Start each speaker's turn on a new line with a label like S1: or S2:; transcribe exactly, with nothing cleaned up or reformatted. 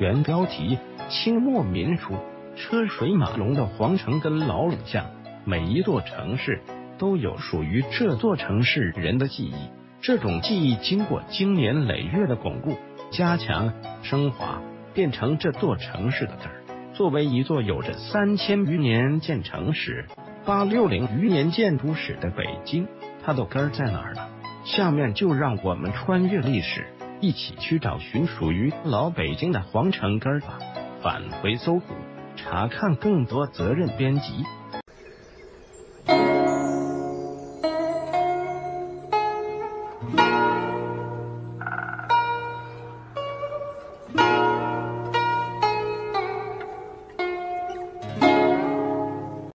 S1: 原标题：清末民书，车水马龙的皇城跟老鲁巷。每一座城市都有属于这座城市人的记忆，这种记忆经过经年累月的巩固、加强、升华，变成这座城市的根儿。作为一座有着三千余年建城史、八六零余年建筑史的北京，它的根儿在哪儿呢？下面就让我们穿越历史，一起去找寻属于老北京的皇城根儿吧。返回搜狐，查看更多责任编辑。